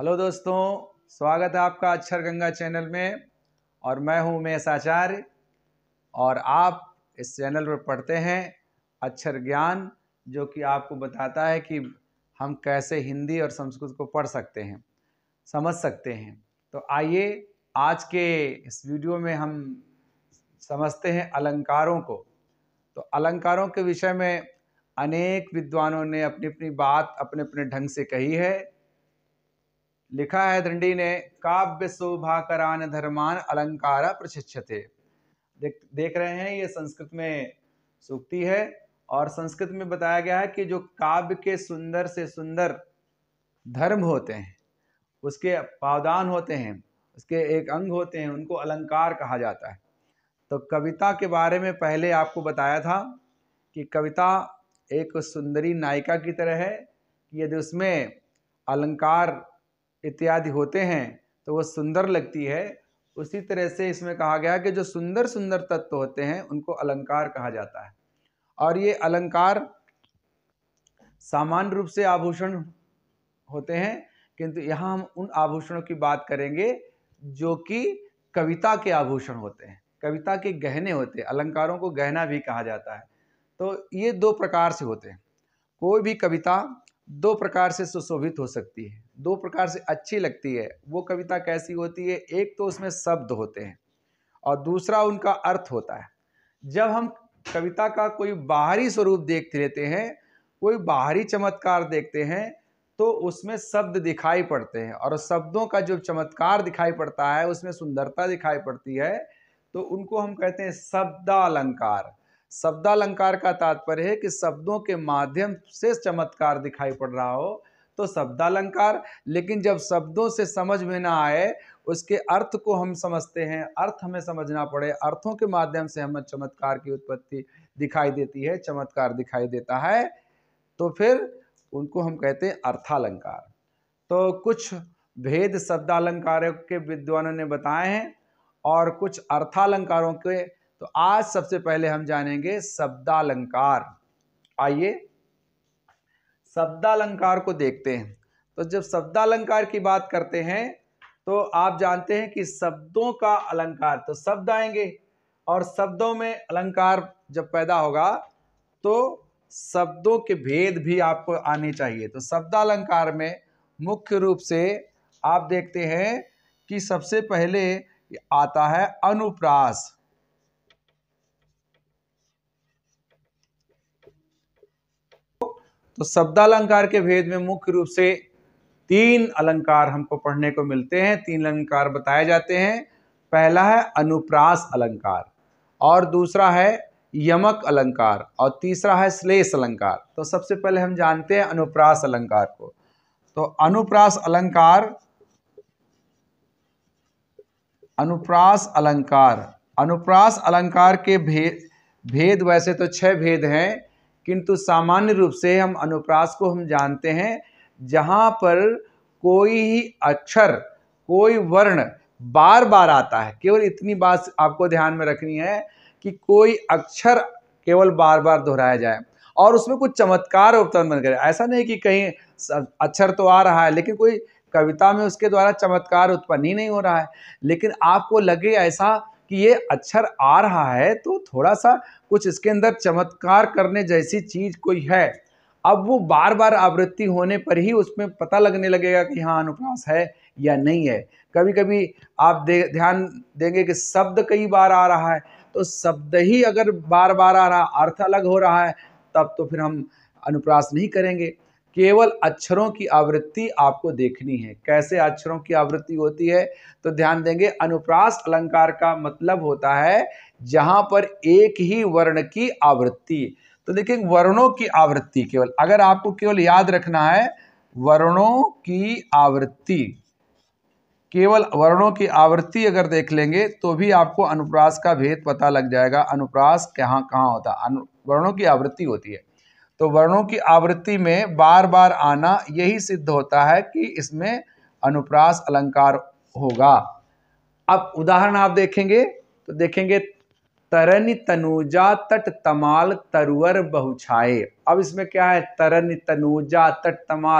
Hello दोस्तों, स्वागत है आपका अक्षर गंगा चैनल में। और मैं हूं उमेश आचार्य और आप इस चैनल पर पढ़ते हैं अक्षर ज्ञान, जो कि आपको बताता है कि हम कैसे हिंदी और संस्कृत को पढ़ सकते हैं, समझ सकते हैं। तो आइए आज के इस वीडियो में हम समझते हैं अलंकारों को। तो अलंकारों के विषय में अनेक विद्वानों ने अपनी अपनी बात अपने अपने ढंग से कही है। लिखा है दंडी ने, काव्य शोभाकरान धर्मान अलंकारा प्रशिक्षते। देख रहे हैं, ये संस्कृत में सूक्ति है और संस्कृत में बताया गया है कि जो काव्य के सुंदर से सुंदर धर्म होते हैं, उसके पावदान होते हैं, उसके एक अंग होते हैं, उनको अलंकार कहा जाता है। तो कविता के बारे में पहले आपको बताया था कि कविता एक सुंदरी नायिका की तरह है कि यदि उसमें अलंकार इत्यादि होते हैं तो वो सुंदर लगती है। उसी तरह से इसमें कहा गया कि जो सुंदर सुंदर तत्व होते हैं उनको अलंकार कहा जाता है। और ये अलंकार सामान्य रूप से आभूषण होते हैं, किंतु यहाँ हम उन आभूषणों की बात करेंगे जो कि कविता के आभूषण होते हैं, कविता के गहने होते हैं। अलंकारों को गहना भी कहा जाता है। तो ये दो प्रकार से होते हैं। कोई भी कविता दो प्रकार से सुशोभित हो सकती है, दो प्रकार से अच्छी लगती है। वो कविता कैसी होती है? एक तो उसमें शब्द होते हैं और दूसरा उनका अर्थ होता है। जब हम कविता का कोई बाहरी स्वरूप देखते रहते हैं, कोई बाहरी चमत्कार देखते हैं, तो उसमें शब्द दिखाई पड़ते हैं और शब्दों का जो चमत्कार दिखाई पड़ता है, उसमें सुंदरता दिखाई पड़ती है, तो उनको हम कहते हैं शब्दालंकार। शब्दालंकार का तात्पर्य है कि शब्दों के माध्यम से चमत्कार दिखाई पड़ रहा हो तो शब्दालंकार। लेकिन जब शब्दों से समझ में ना आए, उसके अर्थ को हम समझते हैं, अर्थ हमें समझना पड़े, अर्थों के माध्यम से हमें चमत्कार की उत्पत्ति दिखाई देती है, चमत्कार दिखाई देता है, तो फिर उनको हम कहते हैं अर्थालंकार। तो कुछ भेद शब्दालंकारों के विद्वानों ने बताए हैं और कुछ अर्थालंकारों के। तो आज सबसे पहले हम जानेंगे शब्दालंकार। आइए शब्दालंकार को देखते हैं। तो जब शब्दालंकार की बात करते हैं तो आप जानते हैं कि शब्दों का अलंकार, तो शब्द आएंगे और शब्दों में अलंकार जब पैदा होगा तो शब्दों के भेद भी आपको आने चाहिए। तो शब्दालंकार में मुख्य रूप से आप देखते हैं कि सबसे पहले आता है अनुप्रास। तो शब्दालंकार के भेद में मुख्य रूप से तीन अलंकार हमको पढ़ने को मिलते हैं, तीन अलंकार बताए जाते हैं। पहला है अनुप्रास अलंकार और दूसरा है यमक अलंकार और तीसरा है श्लेष अलंकार। तो सबसे पहले हम जानते हैं अनुप्रास अलंकार को। तो अनुप्रास अलंकार, अनुप्रास अलंकार के भेद वैसे तो 6 भेद हैं, किंतु सामान्य रूप से हम अनुप्रास को हम जानते हैं जहां पर कोई ही अक्षर, कोई वर्ण बार बार आता है। केवल इतनी बात आपको ध्यान में रखनी है कि कोई अक्षर केवल बार बार दोहराया जाए और उसमें कुछ चमत्कार उत्पन्न करे। ऐसा नहीं कि कहीं अक्षर तो आ रहा है लेकिन कोई कविता में उसके द्वारा चमत्कार उत्पन्न ही नहीं हो रहा है, लेकिन आपको लगे ऐसा कि ये अक्षर आ रहा है तो थोड़ा सा कुछ इसके अंदर चमत्कार करने जैसी चीज कोई है। अब वो बार बार आवृत्ति होने पर ही उसमें पता लगने लगेगा कि हाँ अनुप्रास है या नहीं है। कभी कभी आप ध्यान देंगे कि शब्द कई बार आ रहा है, तो शब्द ही अगर बार बार आ रहा, अर्थ अलग हो रहा है, तब तो फिर हम अनुप्रास नहीं करेंगे। केवल अक्षरों की आवृत्ति आपको देखनी है। कैसे अक्षरों की आवृत्ति होती है? तो ध्यान देंगे, अनुप्रास अलंकार का मतलब होता है जहां पर एक ही वर्ण की आवृत्ति। तो देखिए वर्णों की आवृत्ति, केवल अगर आपको केवल याद रखना है वर्णों की आवृत्ति, केवल वर्णों की आवृत्ति अगर देख लेंगे तो भी आपको अनुप्रास का भेद पता लग जाएगा। अनुप्रास कहाँ कहाँ होता है? वर्णों की आवृत्ति होती है। तो वर्णों की आवृत्ति में बार बार आना यही सिद्ध होता है कि इसमें अनुप्रास अलंकार होगा। अब उदाहरण आप देखेंगे तो देखेंगे तरनि तनूजा तट तमाल तरुवर बहुछाए। अब इसमें क्या है? तरनि तनूजा तट तमाल,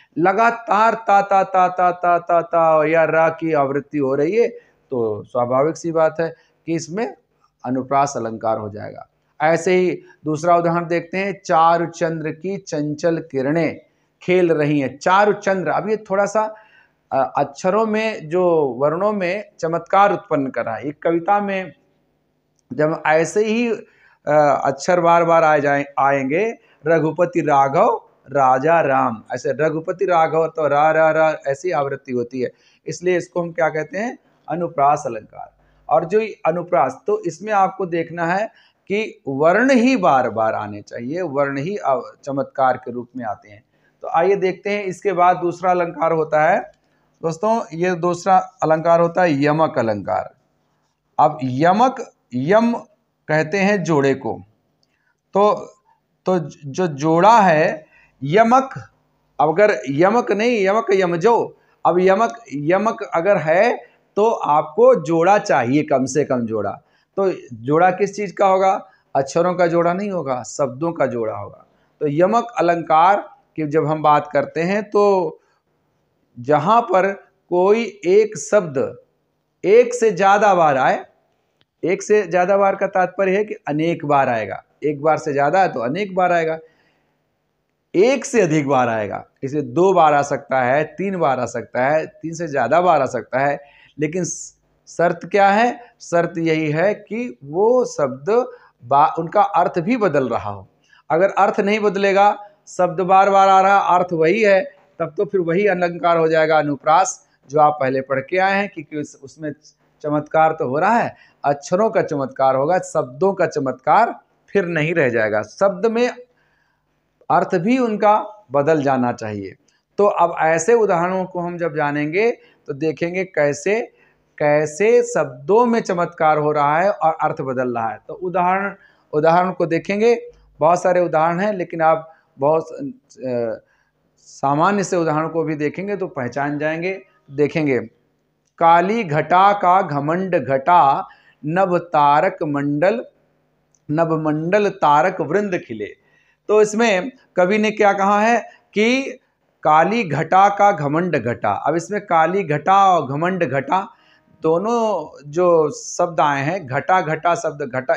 लगातार ता ता ता ता ता ता ता या रा की आवृत्ति हो रही है, तो स्वाभाविक सी बात है कि इसमें अनुप्रास अलंकार हो जाएगा। ऐसे ही दूसरा उदाहरण देखते हैं, चारु चंद्र की चंचल किरणें खेल रही हैं। चारु चंद्र, अब ये थोड़ा सा अक्षरों में जो वर्णों में चमत्कार उत्पन्न कर रहा है। एक कविता में जब ऐसे ही अक्षर बार बार आएंगे, रघुपति राघव राजा राम, ऐसे रघुपति राघव तो रा रा रा ऐसी आवृत्ति होती है, इसलिए इसको हम क्या कहते हैं, अनुप्रास अलंकार। और जो अनुप्रास, तो इसमें आपको देखना है कि वर्ण ही बार बार आने चाहिए, वर्ण ही चमत्कार के रूप में आते हैं। तो आइए देखते हैं, इसके बाद दूसरा अलंकार होता है दोस्तों, ये दूसरा अलंकार होता है यमक अलंकार। अब यमक, यम कहते हैं जोड़े को, तो जो जोड़ा है यमक, अगर यमक नहीं, यमक यमजो, अब यमक अगर है तो आपको जोड़ा चाहिए, कम से कम जोड़ा। तो जोड़ा किस चीज का होगा, अक्षरों का जोड़ा नहीं होगा, शब्दों का जोड़ा होगा। तो यमक अलंकार की जब हम बात करते हैं, तो जहां पर कोई एक शब्द एक से ज्यादा बार आए, एक से ज्यादा बार का तात्पर्य है कि अनेक बार आएगा, एक बार से ज्यादा है तो अनेक बार आएगा, एक से अधिक बार आएगा, इसे 2 बार आ सकता है, 3 बार आ सकता है, 3 से ज्यादा बार आ सकता है। लेकिन शर्त क्या है, शर्त यही है कि वो शब्द उनका अर्थ भी बदल रहा हो। अगर अर्थ नहीं बदलेगा, शब्द बार बार आ रहा, अर्थ वही है, तब तो फिर वही अलंकार हो जाएगा अनुप्रास, जो आप पहले पढ़ के आए हैं, क्योंकि उसमें चमत्कार तो हो रहा है, अक्षरों का चमत्कार होगा, शब्दों का चमत्कार फिर नहीं रह जाएगा, शब्द में अर्थ भी उनका बदल जाना चाहिए। तो अब ऐसे उदाहरणों को हम जब जानेंगे तो देखेंगे कैसे कैसे शब्दों में चमत्कार हो रहा है और अर्थ बदल रहा है। तो उदाहरण को देखेंगे, बहुत सारे उदाहरण हैं, लेकिन आप बहुत सामान्य से उदाहरण को भी देखेंगे तो पहचान जाएंगे। देखेंगे, काली घटा का घमंड घटा, नभ मंडल तारक वृंद खिले। तो इसमें कवि ने क्या कहा है कि काली घटा का घमंड घटा। अब इसमें काली घटा और घमंड घटा दोनों जो शब्द आए हैं, घटा घटा शब्द, घटा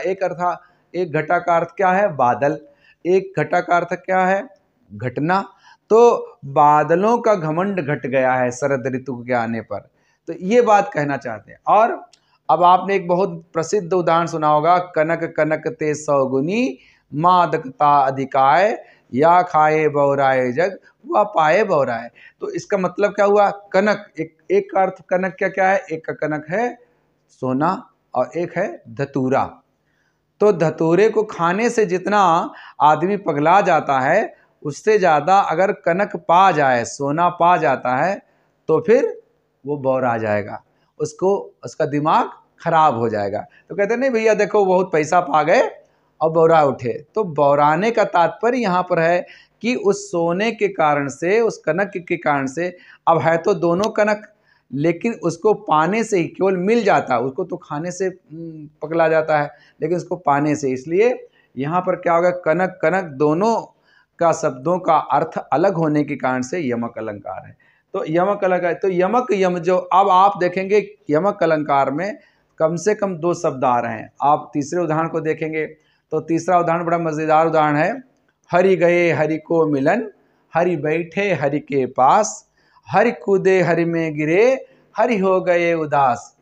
एक घटा का अर्थ क्या है, बादल, एक घटा का अर्थ क्या है, घटना। तो बादलों का घमंड घट गया है शरद ऋतु के आने पर, तो ये बात कहना चाहते हैं। और अब आपने एक बहुत प्रसिद्ध उदाहरण सुना होगा, कनक कनक ते सौगुनी, मादकता अधिकाय, या खाए बौराए जग, वह पाए बौराए। तो इसका मतलब क्या हुआ, कनक, एक का अर्थ कनक क्या है, एक का कनक है सोना और एक है धतूरा। तो धतूरे को खाने से जितना आदमी पगला जाता है, उससे ज़्यादा अगर कनक पा जाए, सोना पा जाता है, तो फिर वो बौरा जाएगा, उसका दिमाग खराब हो जाएगा। तो कहते नहीं भैया देखो बहुत पैसा पा गए और बौरा उठे। तो बौराने का तात्पर्य यहाँ पर है कि उस सोने के कारण से, उस कनक के कारण से, अब है तो दोनों कनक, लेकिन उसको पाने से ही केवल मिल जाता है, उसको तो खाने से पकड़ा जाता है, लेकिन उसको पाने से, इसलिए यहाँ पर क्या होगा, कनक कनक दोनों का शब्दों का अर्थ अलग होने के कारण से यमक अलंकार है। तो यमक अलंकार, तो यमक यम जो, अब आप देखेंगे यमक अलंकार में कम से कम 2 शब्द आ रहे हैं। आप तीसरे उदाहरण को देखेंगे तो तीसरा उदाहरण बड़ा मज़ेदार उदाहरण है, हरि गए हरि को मिलन, हरि बैठे हरि के पास, हरि कूदे हरि में गिरे, हरि हो गए उदास।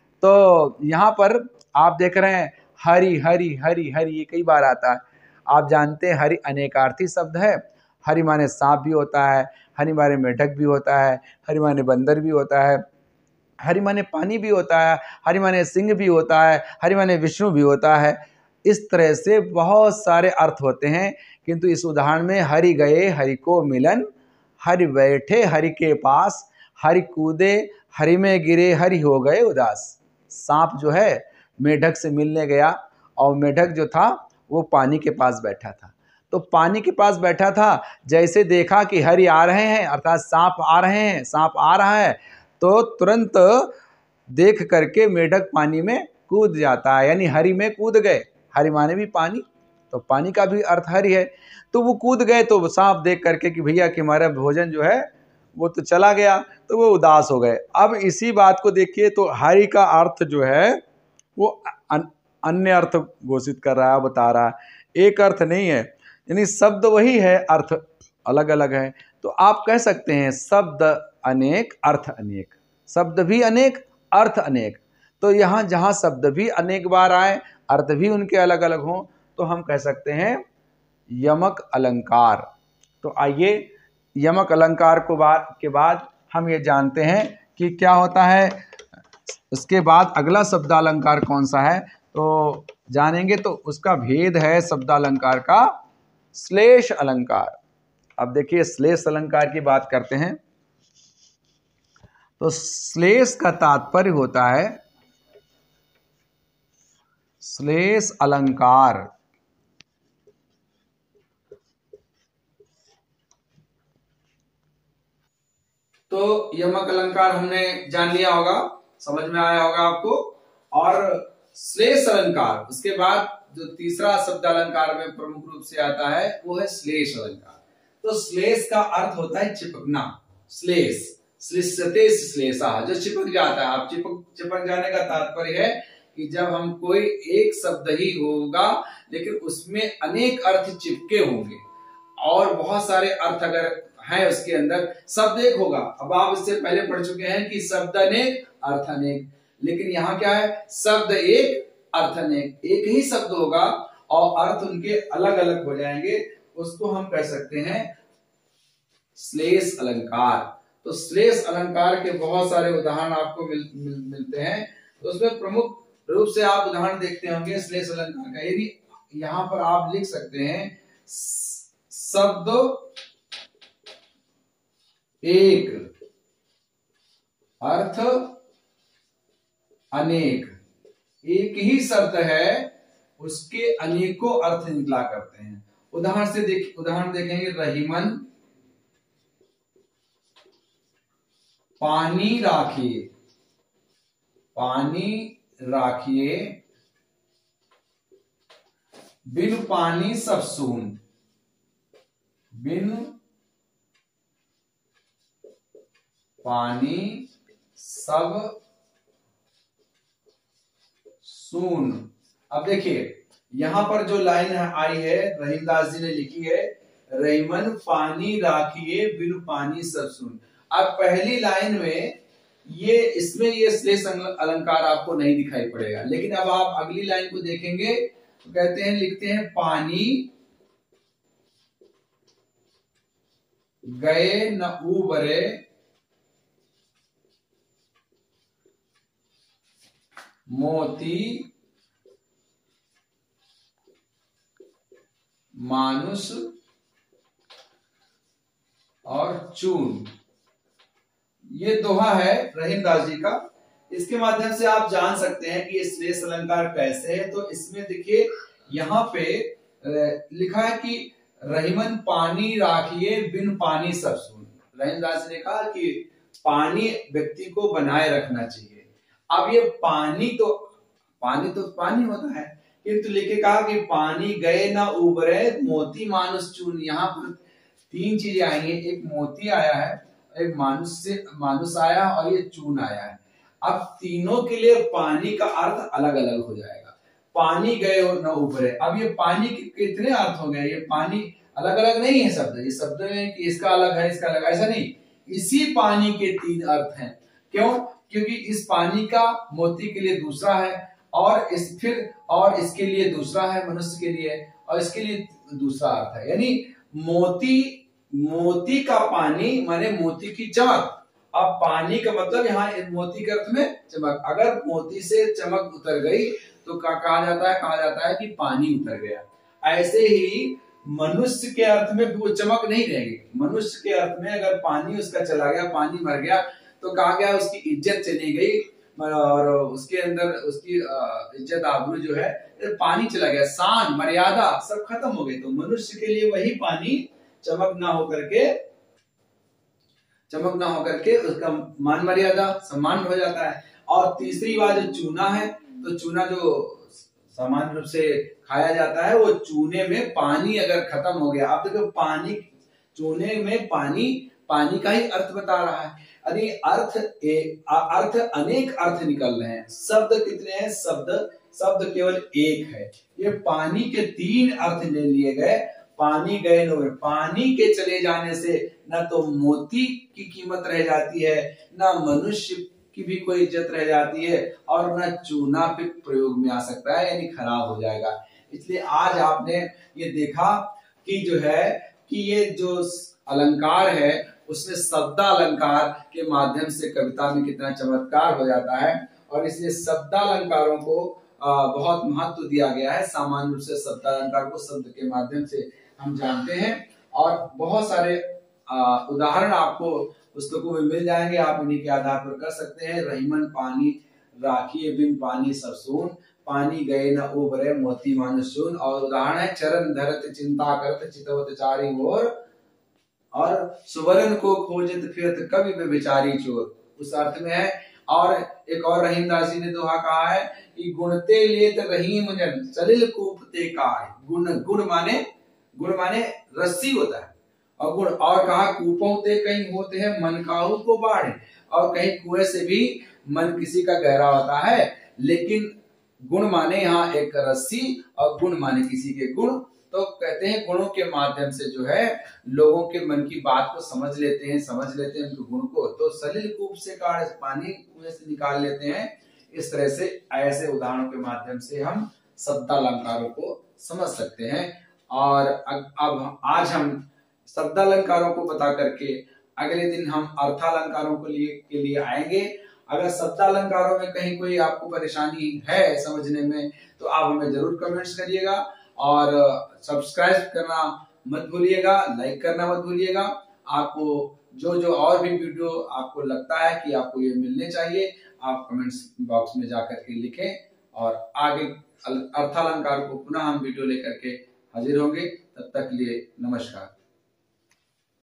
तो यहाँ पर आप देख रहे हैं हरि हरि हरि हरि, ये कई बार आता है। आप जानते हैं हरि अनेकार्थी शब्द है, हरि माने सांप भी होता है, हरि माने मेढक भी होता है, हरि माने बंदर भी होता है, हरि माने पानी भी होता है, हरि माने सिंह भी होता है, हरि माने विष्णु भी होता है। इस तरह से बहुत सारे अर्थ होते हैं, किंतु इस उदाहरण में हरि गए हरि को मिलन, हरि बैठे हरि के पास, हरि कूदे हरि में गिरे, हरि हो गए उदास। सांप जो है मेढक से मिलने गया और मेढक जो था वो पानी के पास बैठा था। तो पानी के पास बैठा था, जैसे देखा कि हरि आ रहे हैं, अर्थात सांप आ रहे हैं, सांप आ रहा है, तो तुरंत देख करके मेढक पानी में कूद जाता है, यानी हरि में कूद गए। हरि माने भी पानी, तो पानी का भी अर्थ हरि है। तो वो कूद गए, तो सांप देख करके कि भैया कि हमारा भोजन जो है वो तो चला गया, तो वो उदास हो गए। अब इसी बात को देखिए तो हरि का अर्थ जो है वो अन्य अर्थ घोषित कर रहा है, बता रहा है, एक अर्थ नहीं है। यानी शब्द वही है, अर्थ अलग अलग है। तो आप कह सकते हैं शब्द अनेक अर्थ अनेक, शब्द भी अनेक अर्थ अनेक। तो यहाँ जहाँ शब्द भी अनेक बार आए, अर्थ भी उनके अलग अलग हों, तो हम कह सकते हैं यमक अलंकार। तो आइए यमक अलंकार के बाद हम ये जानते हैं कि क्या होता है। उसके बाद अगला शब्दालंकार कौन सा है तो जानेंगे। तो उसका भेद है शब्दालंकार का श्लेष अलंकार। अब देखिए श्लेष अलंकार की बात करते हैं। तो श्लेष का तात्पर्य होता है श्लेष अलंकार। तो यमक अलंकार हमने जान लिया होगा, समझ में आया होगा आपको। और श्लेष अलंकार, उसके बाद जो तीसरा शब्द अलंकार में प्रमुख रूप से आता है वो है श्लेष अलंकार। तो श्लेष का अर्थ होता है चिपकना। श्लेष, श्लिष्यते श्लेषा, जो चिपक जाता है। आप चिपक जाने का तात्पर्य है कि जब हम कोई एक शब्द ही होगा लेकिन उसमें अनेक अर्थ चिपके होंगे और बहुत सारे अर्थ अगर है उसके अंदर, शब्द एक होगा। अब आप इससे पहले पढ़ चुके हैं कि शब्द अनेक अर्थ अनेक, लेकिन यहाँ क्या है, शब्द एक अर्थ अनेक। एक ही शब्द होगा और अर्थ उनके अलग अलग हो जाएंगे, उसको हम कह सकते हैं श्लेष अलंकार। तो श्लेष अलंकार के बहुत सारे उदाहरण आपको मिलते हैं। तो उसमें प्रमुख रूप से आप उदाहरण देखते होंगे श्लेष अलंकार का। यदि यहाँ पर आप लिख सकते हैं शब्द एक अर्थ अनेक, एक ही शब्द है उसके अनेकों अर्थ निकला करते हैं। उदाहरण देखेंगे, रहीमन पानी राखिए, पानी राखिए, बिन पानी सब सून, बिन पानी सब सून। अब देखिए यहां पर जो लाइन आई है रहीमदास जी ने लिखी है, रहीमन पानी राखिए बिन पानी सब सून। अब पहली लाइन में इसमें ये श्लेष अलंकार आपको नहीं दिखाई पड़ेगा, लेकिन अब आप अगली लाइन को देखेंगे तो कहते हैं, लिखते हैं पानी गए न उबरे, मोती मानुष और चून। ये दोहा है रहीमदास जी का। इसके माध्यम से आप जान सकते हैं कि ये श्लेष अलंकार कैसे है। तो इसमें देखिए यहाँ पे लिखा है कि रहीमन पानी राखिए बिन पानी सब सून। रहीमदास जी ने कहा कि पानी व्यक्ति को बनाए रखना चाहिए। अब ये पानी तो पानी होता है, किंतु लिखे कहा कि पानी गए ना उबरे, मोती मानुष चून। यहाँ पर तीन चीजें आई हैं, एक मोती आया है, एक मानुष आया और ये चून आया है। अब तीनों के लिए पानी का अर्थ अलग अलग हो जाएगा। पानी गए और न उबरे, अब ये पानी के कितने अर्थ हो गए, ये पानी अलग अलग नहीं है शब्द, ये शब्द में कि इसका अलग है इसका अलग, ऐसा नहीं, इसी पानी के तीन अर्थ हैं। क्यों? क्योंकि इस पानी का मोती के लिए दूसरा है और इसके लिए दूसरा है, मनुष्य के लिए, और इसके लिए दूसरा अर्थ है। यानी मोती का पानी माने मोती की चमक। अब पानी का मतलब यहाँ मोती के अर्थ में चमक। अगर मोती से चमक उतर गई तो कहा जाता है कि पानी उतर गया। ऐसे ही मनुष्य के अर्थ में वो चमक नहीं रहेगी। मनुष्य के अर्थ में अगर पानी उसका चला गया, पानी मर गया, तो कहा गया उसकी इज्जत चली गई और उसके अंदर उसकी इज्जत आबरू जो है, पानी चला गया, शान मर्यादा सब खत्म हो गई। तो मनुष्य के लिए वही पानी चमक ना होकर के उसका मान मर्यादा सम्मान हो जाता है। और तीसरी बात जो चूना है, तो चूना जो सामान्य रूप से खाया जाता है, वो चूने में पानी अगर खत्म हो गया, आप देखो चूने में पानी पानी का ही अर्थ बता रहा है। अरे अर्थ अनेक अर्थ निकल रहे हैं। शब्द कितने हैं? शब्द केवल एक है। ये पानी के 3 अर्थ ले लिए गए। पानी गए न, पानी के चले जाने से न तो मोती की कीमत रह जाती है, न मनुष्य की भी कोई इज्जत रह जाती है, और न चूना फिर प्रयोग में आ सकता है, यानी खराब हो जाएगा। इसलिए आज आपने ये देखा कि जो है कि ये जो अलंकार है उसमें शब्दालंकार के माध्यम से कविता में कितना चमत्कार हो जाता है, और इसलिए शब्दालंकारों को बहुत महत्व दिया गया है। सामान्य रूप से शब्दालंकार को शब्द के माध्यम से हम जानते हैं, और बहुत सारे उदाहरण आपको पुस्तकों में मिल जाएंगे, आप इन्हीं के आधार पर कर सकते हैं। रहीमन पानी राखिए बिन पानी सब सून, पानी गए न उबरे मोती मानुष सून। और उदाहरण है चरण धरत चिंता करत चितवत चारी ओर, और सुवर्ण को खोजत फिरत कवि बेचारी चोर, उस अर्थ में है। और एक और रहीमदास जी ने दोहा कहा है कि गुणते लेत रहीम जन सलिल कूपते काय। गुण माने रस्सी होता है, और गुण और कहा कूपों ते कहीं होते हैं मन काहू को बाढ़, और कहीं कुएं से भी मन किसी का गहरा होता है। लेकिन गुण माने यहाँ एक रस्सी, और गुण माने किसी के गुण। तो कहते हैं गुणों के माध्यम से जो है लोगों के मन की बात को समझ लेते हैं उनके गुण को। तो सलिल कूप से पानी कुएं से निकाल लेते हैं। इस तरह से ऐसे उदाहरणों के माध्यम से हम शब्दालंकारों को समझ सकते हैं। और अब आज हम शब्दालंकारों को बता करके अगले दिन हम अर्थालंकारों के लिए आएंगे। अगर शब्दालंकारों में कहीं कोई आपको परेशानी है समझने में, तो आप हमें जरूर कमेंट्स करिएगा, और सब्सक्राइब करना मत भूलिएगा, लाइक करना मत भूलिएगा। आपको जो और भी वीडियो आपको लगता है कि आपको ये मिलने चाहिए, आप कमेंट्स बॉक्स में जाकर के लिखें, और आगे अर्थालंकार को पुनः हम वीडियो लेकर के हाजिर होंगे। तब तक के लिए नमस्कार।